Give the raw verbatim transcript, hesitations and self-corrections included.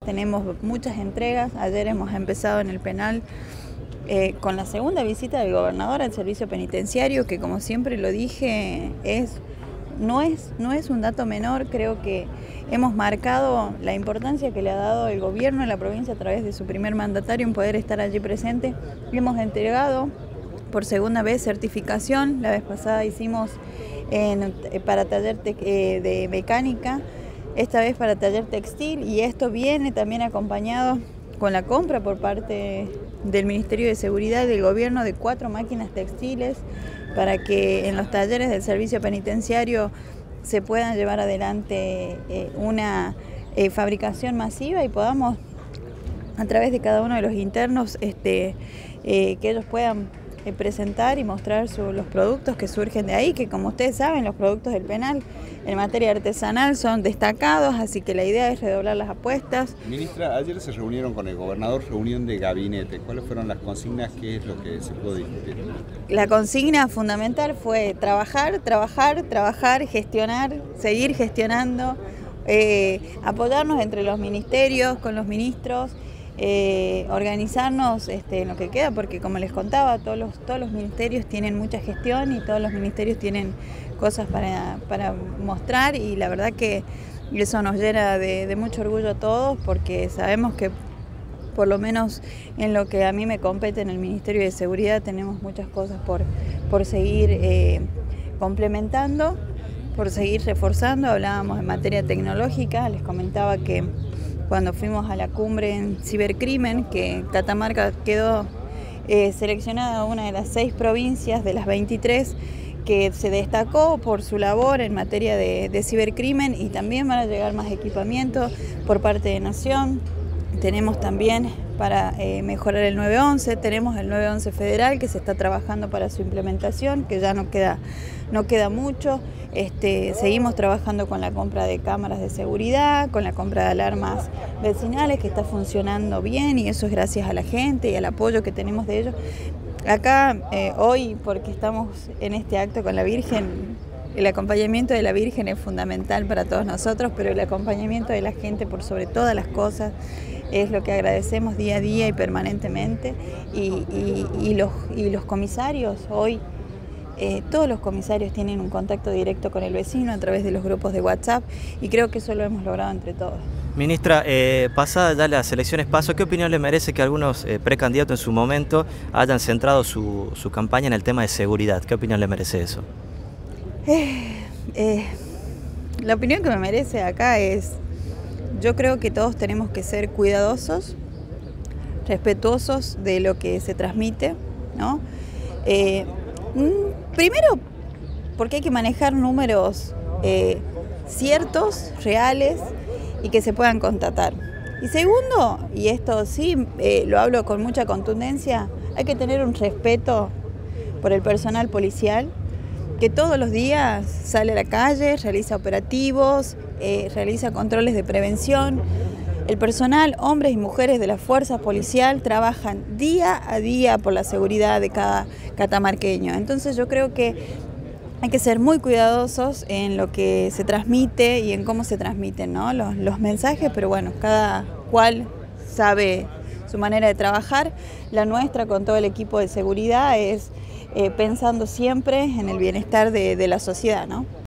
tenemos muchas entregas. Ayer hemos empezado en el penal eh, con la segunda visita del gobernador al servicio penitenciario, que como siempre lo dije, es, no, es, no es un dato menor. Creo que hemos marcado la importancia que le ha dado el gobierno en la provincia a través de su primer mandatario en poder estar allí presente. Hemos entregado por segunda vez certificación. La vez pasada hicimos en, para taller te, eh, de mecánica, esta vez para taller textil, y esto viene también acompañado con la compra por parte del Ministerio de Seguridad y del Gobierno de cuatro máquinas textiles para que en los talleres del servicio penitenciario se puedan llevar adelante eh, una eh, fabricación masiva y podamos, a través de cada uno de los internos, este, eh, que ellos puedan eh, presentar y mostrar su, los productos que surgen de ahí, que como ustedes saben, los productos del penal en materia artesanal son destacados, así que la idea es redoblar las apuestas. Ministra, ayer se reunieron con el gobernador, reunión de gabinete. ¿Cuáles fueron las consignas? ¿Qué es lo que se pudo discutir? La consigna fundamental fue trabajar, trabajar, trabajar, gestionar, seguir gestionando, eh, apoyarnos entre los ministerios, con los ministros, eh, organizarnos este, en lo que queda, porque como les contaba, todos los, todos los ministerios tienen mucha gestión y todos los ministerios tienen cosas para, para mostrar, y la verdad que eso nos llena de, de mucho orgullo a todos, porque sabemos que por lo menos en lo que a mí me compete en el Ministerio de Seguridad tenemos muchas cosas por, por seguir eh, complementando, por seguir reforzando. Hablábamos en materia tecnológica, les comentaba que cuando fuimos a la cumbre en cibercrimen, que Catamarca quedó eh, seleccionada una de las seis provincias de las veintitrés que se destacó por su labor en materia de, de cibercrimen, y también van a llegar más equipamiento por parte de Nación. Tenemos también para eh, mejorar el nueve once, tenemos el nueve once federal que se está trabajando para su implementación, que ya no queda, no queda mucho. Este, seguimos trabajando con la compra de cámaras de seguridad, con la compra de alarmas vecinales, que está funcionando bien, y eso es gracias a la gente y al apoyo que tenemos de ellos. Acá eh, hoy, porque estamos en este acto con la Virgen, el acompañamiento de la Virgen es fundamental para todos nosotros, pero el acompañamiento de la gente por sobre todas las cosas es lo que agradecemos día a día y permanentemente. Y, y, y, los, y los comisarios hoy, eh, todos los comisarios tienen un contacto directo con el vecino a través de los grupos de WhatsApp, y creo que eso lo hemos logrado entre todos. Ministra, eh, pasadas ya las elecciones PASO, ¿qué opinión le merece que algunos eh, precandidatos en su momento hayan centrado su, su campaña en el tema de seguridad? ¿Qué opinión le merece eso? Eh, eh, la opinión que me merece acá es, yo creo que todos tenemos que ser cuidadosos, respetuosos de lo que se transmite, ¿no? Eh, primero, porque hay que manejar números eh, ciertos, reales, y que se puedan constatar. Y segundo, y esto sí eh, lo hablo con mucha contundencia, hay que tener un respeto por el personal policial, que todos los días sale a la calle, realiza operativos, eh, realiza controles de prevención. El personal, hombres y mujeres de la fuerza policial, trabajan día a día por la seguridad de cada catamarqueño. Entonces yo creo que hay que ser muy cuidadosos en lo que se transmite y en cómo se transmiten, ¿no? los, los mensajes, pero bueno, cada cual sabe su manera de trabajar. La nuestra con todo el equipo de seguridad es eh, pensando siempre en el bienestar de, de la sociedad, ¿no?